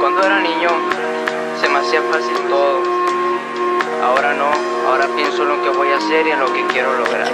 Cuando era niño se me hacía fácil todo. Ahora no, ahora pienso en lo que voy a hacer y en lo que quiero lograr.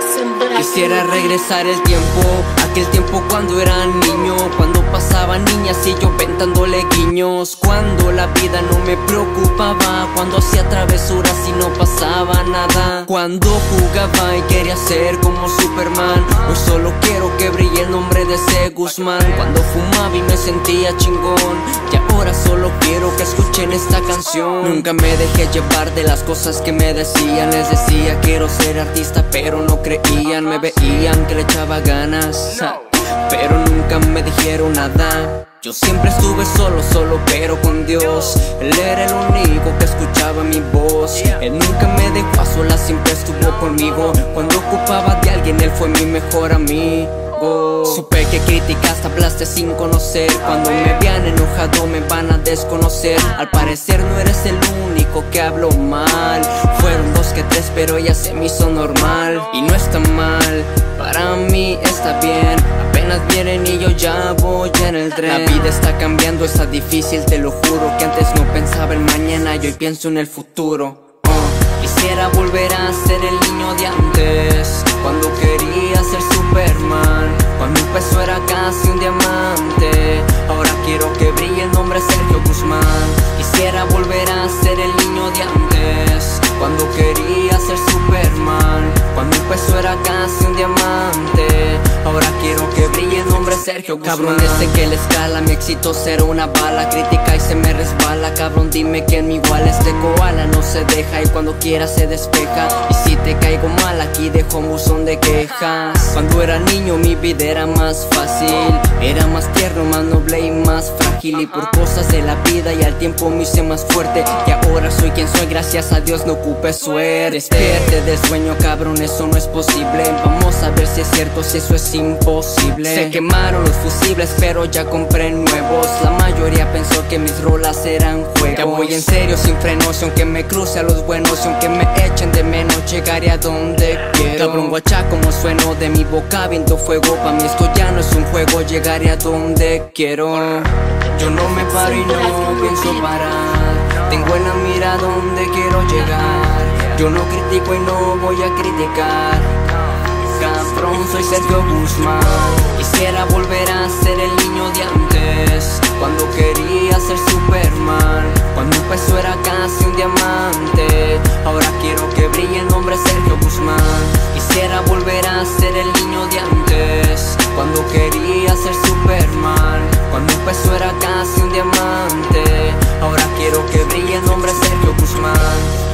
Quisiera regresar el tiempo, aquel tiempo cuando era niño, cuando pasaban niñas y yo ventándole guiños, cuando la vida no me preocupaba, cuando hacía travesuras y no pasaba nada, cuando jugaba y quería ser como Superman. Hoy solo quiero que brille el nombre de ese Guzmán. Cuando fumaba y me sentía chingón, y ahora solo quiero que escuchen esta canción. Nunca me dejé llevar de las cosas que me decían. Les decía quiero ser artista pero no creían. Me veían que le echaba ganas, pero nunca me dijeron nada. Yo siempre estuve solo pero con Dios. Él era el único que escuchaba mi voz. Él nunca me dejó a solas, siempre estuvo conmigo. Cuando ocupaba de alguien, él fue mi mejor amigo. Supe que criticaste, hablaste sin conocer. Cuando me vean enojado me van a desconocer. Al parecer no eres el único que habló mal. Fueron 2 que 3 pero ya se me hizo normal. Y no está mal, para mí está bien. Apenas vienen y yo ya voy en el tren. La vida está cambiando, está difícil, te lo juro. Que antes no pensaba en mañana y hoy pienso en el futuro. Quisiera volver a ser el niño de antes, cuando quería ser Superman, cuando un peso era casi un diamante. Ahora quiero que brille el nombre Sergio Guzmán. Quisiera volver a ser el niño de antes, cuando quería ser Superman, cuando un peso era casi un diamante. Ahora quiero que brille el nombre Sergio Guzmán. Cabrón, desde que la escala mi éxito será una bala. Crítica y se me resbala. Cabrón, dime quién me iguala. Este koala no se deja y cuando quiera se despeja. Y si te caigo mal aquí dejo un buzón de quejas. Cuando era niño mi vida era más fácil, era más tierno, más noble y más frágil. Y por cosas de la vida y al tiempo me hice más fuerte. Y ahora soy quien soy, gracias a Dios no ocupé suerte. Despierte del sueño, cabrón, eso no es posible. Vamos a ver si es cierto, si eso es imposible. Se quemaron los fusibles pero ya compré nuevos. La mayoría pensó que mis rolas eran juegos. Ya voy en serio sin frenos, y aunque me cruce a los buenos y aunque me echen de menos, llegaré a donde quiero. Cabrón, guacha como sueno de mi boca viendo fuego. Pa' mí esto ya no es un juego, llegaré a donde quiero. Yo no me paro y no pienso parar. Tengo en la mira donde quiero llegar. Yo no critico y no voy a criticar. Cabrón, soy Sergio Guzmán. Quisiera volver a ser el niño de antes, cuando quería ser Superman, cuando un peso era casi un diamante. Ahora quiero que brille el nombre Sergio Guzmán. Quisiera volver a ser el niño de antes, cuando quería ser Superman, cuando un peso era casi un diamante. Ahora quiero que brille el nombre Sergio Guzmán.